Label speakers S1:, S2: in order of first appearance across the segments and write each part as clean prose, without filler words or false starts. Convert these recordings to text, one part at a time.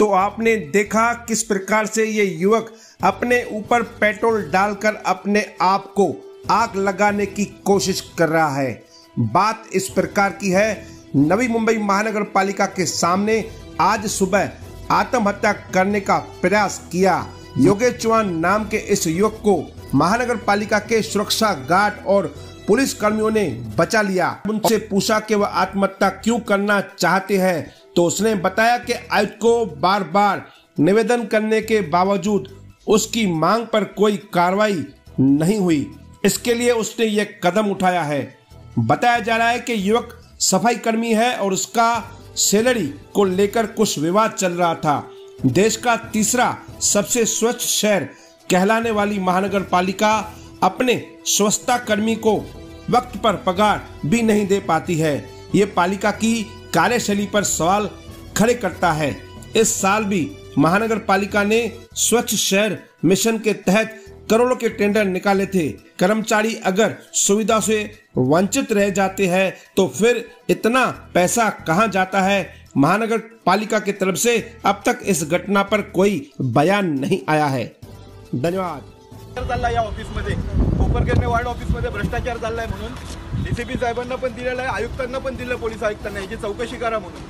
S1: तो आपने देखा किस प्रकार से ये युवक अपने ऊपर पेट्रोल डालकर अपने आप को आग लगाने की कोशिश कर रहा है। बात इस प्रकार की है, नवी मुंबई महानगर पालिका के सामने आज सुबह आत्महत्या करने का प्रयास किया। योगेश चौहान नाम के इस युवक को महानगर पालिका के सुरक्षा गार्ड और पुलिस कर्मियों ने बचा लिया। उनसे पूछा कि वह आत्महत्या क्यों करना चाहते हैं, तो उसने बताया कि आयुक्त को बार बार निवेदन करने के बावजूद उसकी मांग पर कोई कार्रवाई नहीं हुई, इसके लिए उसने ये कदम उठाया है। बताया जा रहा है कि युवक सफाई कर्मी है और उसका सैलरी को लेकर कुछ विवाद चल रहा था। देश का तीसरा सबसे स्वच्छ शहर कहलाने वाली महानगर पालिका अपने स्वच्छता कर्मी को वक्त पर पगार भी नहीं दे पाती है। ये पालिका की कार्यशैली पर सवाल खड़े करता है। इस साल भी महानगर पालिका ने स्वच्छ शहर मिशन के तहत करोड़ों के टेंडर निकाले थे। कर्मचारी अगर सुविधा से वंचित रह जाते हैं तो फिर इतना पैसा कहां जाता है। महानगर पालिका की तरफ से अब तक इस घटना पर कोई बयान नहीं आया है। धन्यवाद।
S2: चाललाय या ऑफिसमध्ये कोपरकरने वार्ड ऑफिसमध्ये भ्रष्टाचार चाललाय म्हणून डीसीपी साहेबांना पण दिलेला आहे, आयुक्तांना पण दिलं, पोलीस आयुक्तांना याची चौकशी करा म्हणून।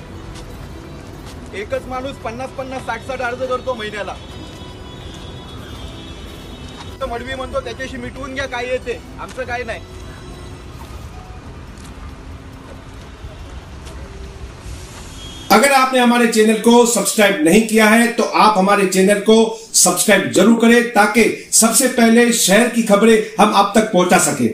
S2: एकच माणूस 50-50 60-60 अर्ज करतो महिन्याला। तो मडवी म्हणतो त्याच्याशी मिटवून घ्या, काय येते आमचं काय नाही।
S1: अगर आपने हमारे चैनल को सब्सक्राइब नहीं किया है तो आप हमारे चैनल को सब्सक्राइब जरूर करें ताकि सबसे पहले शहर की खबरें हम आप तक पहुंचा सके।